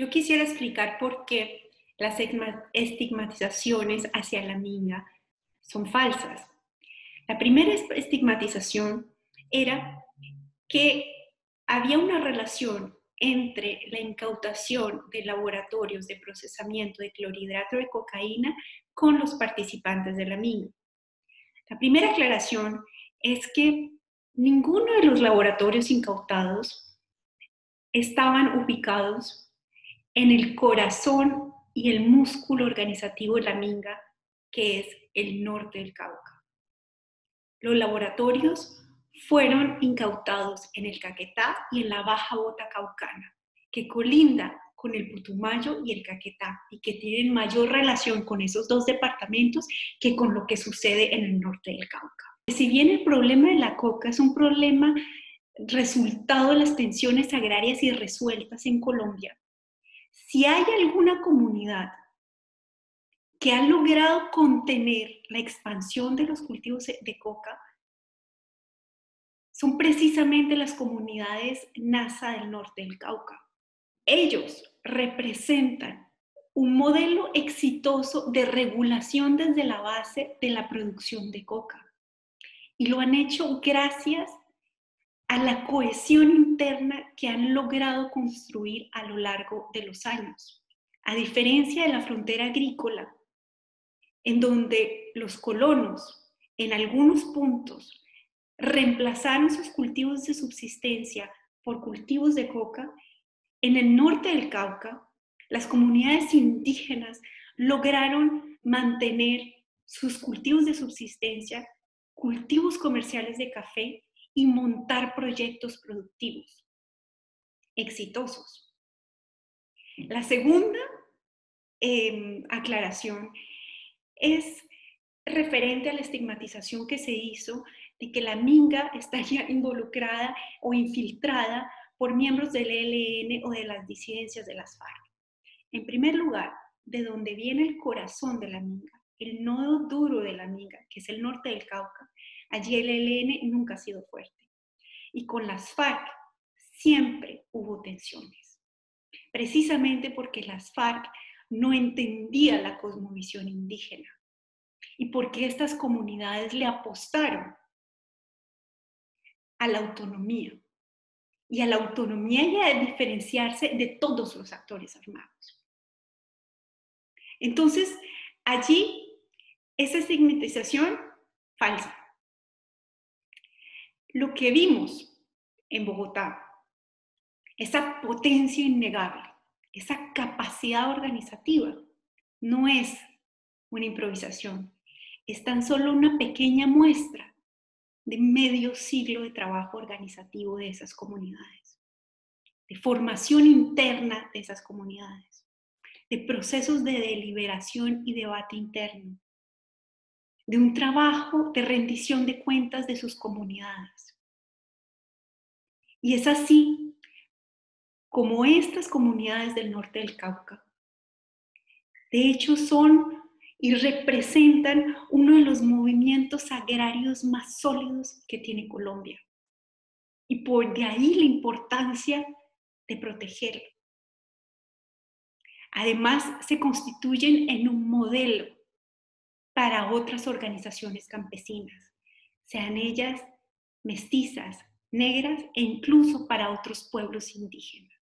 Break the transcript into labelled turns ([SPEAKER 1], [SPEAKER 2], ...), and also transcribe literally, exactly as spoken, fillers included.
[SPEAKER 1] Yo quisiera explicar por qué las estigma- estigmatizaciones hacia la minga son falsas. La primera es- estigmatización era que había una relación entre la incautación de laboratorios de procesamiento de clorhidrato de cocaína con los participantes de la minga. La primera aclaración es que ninguno de los laboratorios incautados estaban ubicados en el corazón y el músculo organizativo de la minga, que es el norte del Cauca. Los laboratorios fueron incautados en el Caquetá y en la Baja Bota Caucana, que colinda con el Putumayo y el Caquetá, y que tienen mayor relación con esos dos departamentos que con lo que sucede en el norte del Cauca. Si bien el problema de la coca es un problema resultado de las tensiones agrarias irresueltas en Colombia, si hay alguna comunidad que ha logrado contener la expansión de los cultivos de coca, son precisamente las comunidades Nasa del norte del Cauca. Ellos representan un modelo exitoso de regulación desde la base de la producción de coca. Y lo han hecho gracias a la cohesión interna que han logrado construir a lo largo de los años. A diferencia de la frontera agrícola, en donde los colonos, en algunos puntos, reemplazaron sus cultivos de subsistencia por cultivos de coca, en el norte del Cauca, las comunidades indígenas lograron mantener sus cultivos de subsistencia, cultivos comerciales de café y montar proyectos productivos exitosos. La segunda eh, aclaración es referente a la estigmatización que se hizo de que la minga estaría involucrada o infiltrada por miembros del E L N o de las disidencias de las FARC. En primer lugar, de donde viene el corazón de la minga, el nodo duro de la minga, que es el norte del Cauca, allí el E L N nunca ha sido fuerte. Y con las FARC siempre hubo tensiones, precisamente porque las FARC no entendían la cosmovisión indígena y porque estas comunidades le apostaron a la autonomía y a la autonomía y a diferenciarse de todos los actores armados. Entonces, allí, esa estigmatización falsa. Lo que vimos en Bogotá, esa potencia innegable, esa capacidad organizativa, no es una improvisación, es tan solo una pequeña muestra de medio siglo de trabajo organizativo de esas comunidades, de formación interna de esas comunidades, de procesos de deliberación y debate interno, de un trabajo de rendición de cuentas de sus comunidades. Y es así como estas comunidades del norte del Cauca, de hecho, son y representan uno de los movimientos agrarios más sólidos que tiene Colombia. Y por de ahí la importancia de protegerlo. Además, se constituyen en un modelo para otras organizaciones campesinas, sean ellas mestizas, negras e incluso para otros pueblos indígenas.